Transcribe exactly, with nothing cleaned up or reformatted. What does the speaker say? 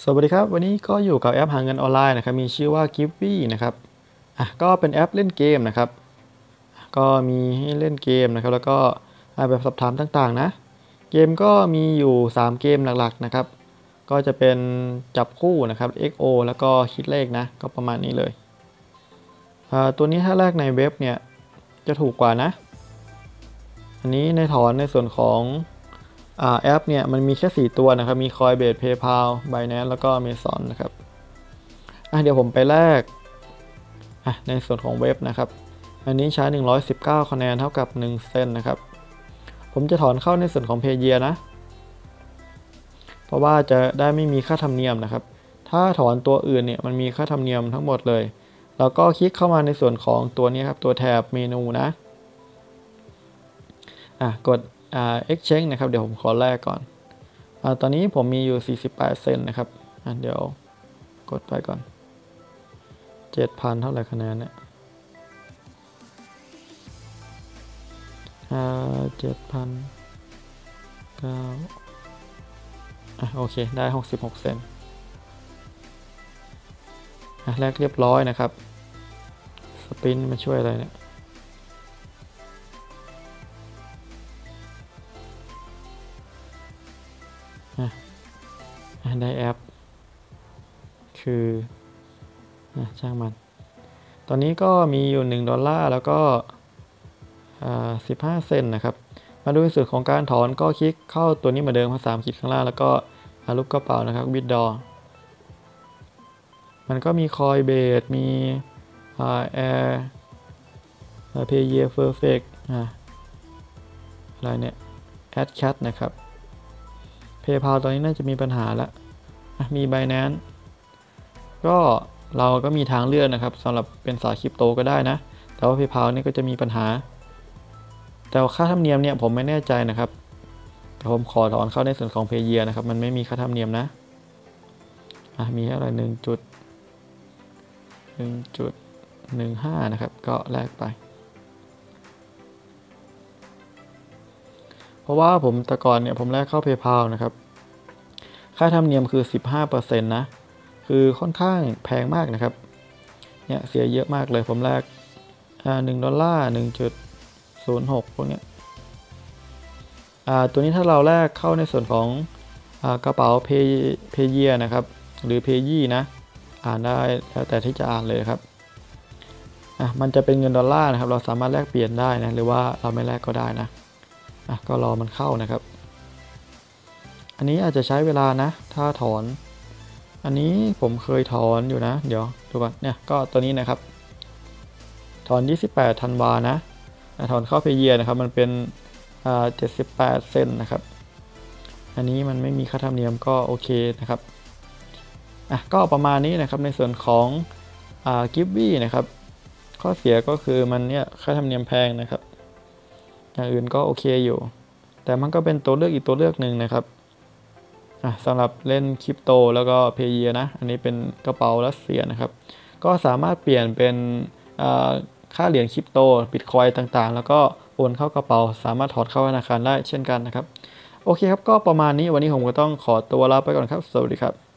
สวัสดีครับวันนี้ก็อยู่กับแอปหาเงินออนไลน์นะครับมีชื่อว่า Giveee นะครับอ่ะก็เป็นแอปเล่นเกมนะครับก็มีให้เล่นเกมนะครับแล้วก็แบบสอบถามต่างๆนะเกมก็มีอยู่สามเกมหลักๆนะครับก็จะเป็นจับคู่นะครับ เอ็กซ์ โอ แล้วก็คิดเลขนะก็ประมาณนี้เลยตัวนี้ถ้าแรกในเว็บเนี่ยจะถูกกว่านะอันนี้ในถอนในส่วนของแอปเนี่ยมันมีแค่สี่ตัวนะครับมี Coinbase PayPal Binance แล้วก็ Amazon นะครับอ่ะเดี๋ยวผมไปแลกอ่ะในส่วนของเว็บนะครับอันนี้ใช้หนึ่งร้อยสิบเก้าคะแนนเท่ากับหนึ่งเซนนะครับผมจะถอนเข้าในส่วนของ Payeer นะเพราะว่าจะได้ไม่มีค่าธรรมเนียมนะครับถ้าถอนตัวอื่นเนี่ยมันมีค่าธรรมเนียมทั้งหมดเลยแล้วก็คลิกเข้ามาในส่วนของตัวนี้ครับตัวแถบเมนูนะอ่ะกดอ่า exchange นะครับเดี๋ยวผมขอแลกก่อนอ่าตอนนี้ผมมีอยู่สี่สิบแปดเซนนะครับอ่ะเดี๋ยวกดไปก่อน เจ็ดพัน เท่าไหร่คะแนนเนี่ยอ่าเจ็ดพันเก้าอ่ะโอเคได้หกสิบหกเซนอ่ะแลกเรียบร้อยนะครับสปินมาช่วยอะไรเนี่ยได้แอปคือช่างมันตอนนี้ก็มีอยู่หนึ่งดอลลาร์แล้วก็สิบห้าเซนนะครับมาดูในส่วนของการถอนก็คลิกเข้าตัวนี้เหมือนเดิมภาษาอังกฤษข้างล่างแล้วก็รูปกระเป๋านะครับ withdraw มันก็มี Coinbase มี Air Payeer Perfect อะไรเนี่ย AdCat นะครับ PayPal ตอนนี้น่าจะมีปัญหาแล้วมี Binance ก็เราก็มีทางเลือกนะครับสำหรับเป็นสายคริปโตก็ได้นะแต่ว่า PayPal นี่ก็จะมีปัญหาแต่ค่าธรรมเนียมเนี่ยผมไม่แน่ใจนะครับแต่ผมขอถอนเข้าในส่วนของ Payeer นะครับมันไม่มีค่าธรรมเนียมนะอ่ะมีอะไรหนึ่งจุดหนึ่งจุดหนึ่งห้านะครับก็แลกไปเพราะว่าผมแต่ก่อนเนี่ยผมแลกเข้า PayPal นะครับค่าธรรมเนียมคือ สิบห้าเปอร์เซ็นต์ นะคือค่อนข้างแพงมากนะครับเนี่ยเสียเยอะมากเลยผมแลกอ่าหนึ่งดอลลาร์หนึ่งจุดศูนย์หกพวกเนี้ยอ่าตัวนี้ถ้าเราแลกเข้าในส่วนของอ่ากระเป๋า Pay Payeer นะครับหรือ Payee นะอ่านได้แล้วแต่ที่จะอ่านเลยครับอ่ะมันจะเป็นเงินดอลลาร์นะครับเราสามารถแลกเปลี่ยนได้นะหรือว่าเราไม่แลกก็ได้นะอ่ะก็รอมันเข้านะครับอันนี้อาจจะใช้เวลานะถ้าถอนอันนี้ผมเคยถอนอยู่นะเดี๋ยวดูก่อนเนี่ยก็ตัวนี้นะครับถอนยี่สิบแปดธันวานะถอนเข้าPayeerนะครับมันเป็นอ่าเจ็ดสิบแปดเซนนะครับอันนี้มันไม่มีค่าธรรมเนียมก็โอเคนะครับอ่ะก็ประมาณนี้นะครับในส่วนของอ่า Giveee นะครับข้อเสียก็คือมันเนี่ยค่าธรรมเนียมแพงนะครับอย่างอื่นก็โอเคอยู่แต่มันก็เป็นตัวเลือกอีกตัวเลือกหนึ่งนะครับสำหรับเล่นคริปโตแล้วก็Payeerนะอันนี้เป็นกระเป๋ารัสเซียนะครับก็สามารถเปลี่ยนเป็นค่าเหรียญคริปโตบิตคอยต่างๆแล้วก็โอนเข้ากระเป๋าสามารถถอนเข้าธนาคารได้เช่นกันนะครับโอเคครับก็ประมาณนี้วันนี้ผมก็ต้องขอตัวลาไปก่อนครับสวัสดีครับ